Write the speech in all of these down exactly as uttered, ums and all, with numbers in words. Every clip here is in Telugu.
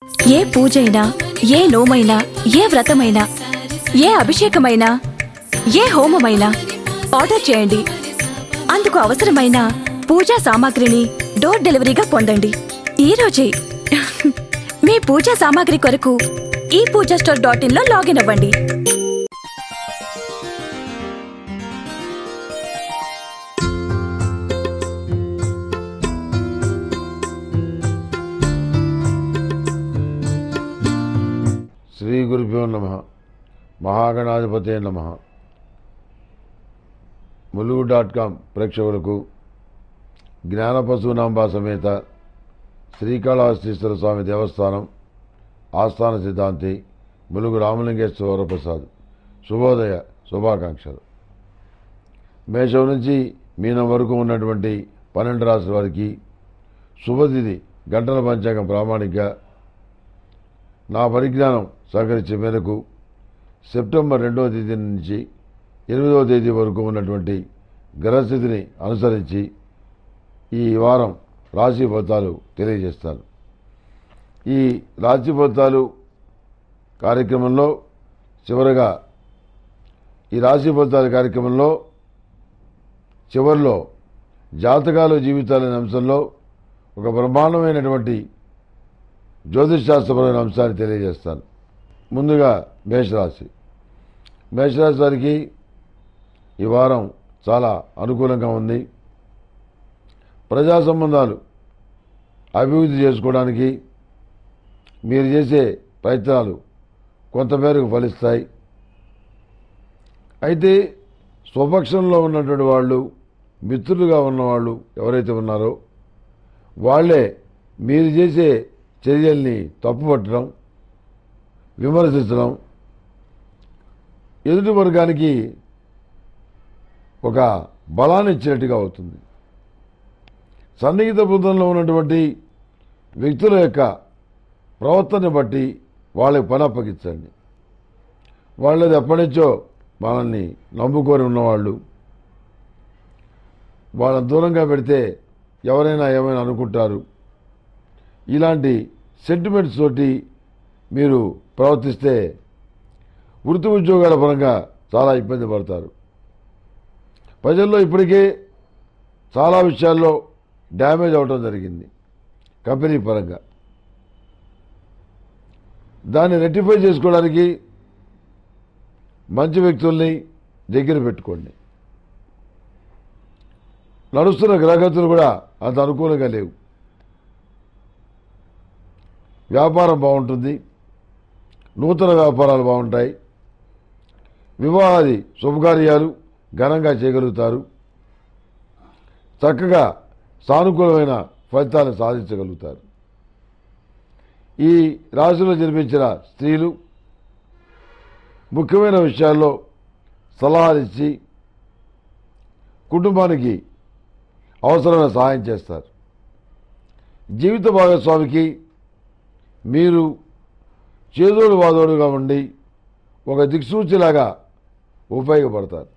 ఏ పూజైనా ఏ నోమైనా ఏ వ్రతమైనా ఏ అభిషేకమైనా ఏ హోమమైనా ఆర్డర్ చేయండి. అందుకు అవసరమైన పూజా సామాగ్రిని డోర్ డెలివరీగా పొందండి ఈ రోజే. మీ పూజా సామాగ్రి కొరకు ఈ పూజా స్టోర్ డాట్ ఇన్ లో లాగిన్ అవ్వండి. శ్రీ గురుభ్యో నమః. మహాగణాధిపతే నమః. ములుగు డాట్ కామ్ ప్రేక్షకులకు జ్ఞానపశునాంబ సమేత శ్రీకాళహస్తీశ్వర స్వామి దేవస్థానం ఆస్థాన సిద్ధాంతి ములుగు రామలింగేశ్వర ప్రసాద్ శుభోదయ శుభాకాంక్షలు. మేషం నుంచి మీనం వరకు ఉన్నటువంటి పన్నెండు రాశుల వారికి శుభతిథి గంటల పంచాంగం ప్రామాణిక నా పరిజ్ఞానం సహకరించే మేరకు సెప్టెంబర్ రెండవ తేదీ నుంచి ఎనిమిదవ తేదీ వరకు ఉన్నటువంటి గ్రహస్థితిని అనుసరించి ఈ వారం రాశి ఫలితాలు తెలియజేస్తాను. ఈ రాశి ఫలితాలు కార్యక్రమంలో చివరగా ఈ రాశి ఫలితాల కార్యక్రమంలో చివరిలో జాతకాలు జీవితాలనే అంశంలో ఒక బ్రహ్మాండమైనటువంటి జ్యోతిష్ శాస్త్రపరమైన అంశాన్ని తెలియజేస్తాను. ముందుగా మేషరాశి. మేషరాశి వారికి ఈ వారం చాలా అనుకూలంగా ఉంది. ప్రజా సంబంధాలు అభివృద్ధి చేసుకోవడానికి మీరు చేసే ప్రయత్నాలు కొంతమేరకు ఫలిస్తాయి. అయితే స్వపక్షంలో ఉన్నటువంటి వాళ్ళు, మిత్రులుగా ఉన్నవాళ్ళు ఎవరైతే ఉన్నారో వాళ్ళే మీరు చేసే చర్యల్ని తప్పుపట్టడం, విమర్శించడం ఎదుటి వర్గానికి ఒక బలాన్ని ఇచ్చినట్టుగా అవుతుంది. సన్నిహిత బృందంలో ఉన్నటువంటి వ్యక్తుల యొక్క ప్రవర్తనని బట్టి వాళ్ళకి పని అప్పగించండి. వాళ్ళది ఎప్పటి నుంచో మనల్ని నమ్ముకొని ఉన్నవాళ్ళు, వాళ్ళని దూరంగా పెడితే ఎవరైనా ఏమైనా అనుకుంటారు, ఇలాంటి సెంటిమెంట్స్ తోటి మీరు ప్రవర్తిస్తే వృత్తి ఉద్యోగాల పరంగా చాలా ఇబ్బంది పడతారు. ప్రజల్లో ఇప్పటికే చాలా విషయాల్లో డ్యామేజ్ అవడం జరిగింది కంపెనీ పరంగా. దాన్ని రెక్టిఫై చేసుకోవడానికి మంచి వ్యక్తుల్ని దగ్గర పెట్టుకోండి. నడుస్తున్న గ్రహగతులు కూడా అంత అనుకూలంగా లేవు. వ్యాపారం బాగుంటుంది, నూతన వ్యాపారాలు బాగుంటాయి, వివాహాది శుభకార్యాలు ఘనంగా చేయగలుగుతారు, చక్కగా సానుకూలమైన ఫలితాలను సాధించగలుగుతారు. ఈ రాశిలో జన్మించిన స్త్రీలు ముఖ్యమైన విషయాల్లో సలహాలు ఇచ్చి కుటుంబానికి అవసరమైన సహాయం చేస్తారు. జీవిత భాగస్వామికి మీరు చేదోడు వాదోడుగా ఉండి ఒక దిక్సూచిలాగా ఉపయోగపడతారు.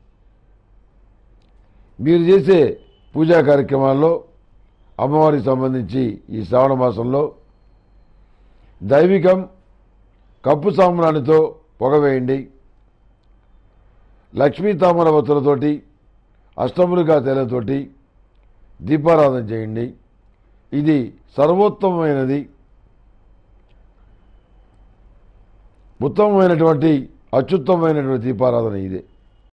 మీరు చేసే పూజా కార్యక్రమాల్లో అమ్మవారికి సంబంధించి ఈ శ్రావణ మాసంలో దైవికం కప్పు సాంబ్రాణితో పొగవేయండి. లక్ష్మీ తామర వత్తులతోటి అష్టములుగా తేలతోటి దీపారాధన చేయండి. ఇది సర్వోత్తమమైనది, ఉత్తమమైనటువంటి అత్యుత్తమమైనటువంటి దీపారాధన ఇదే.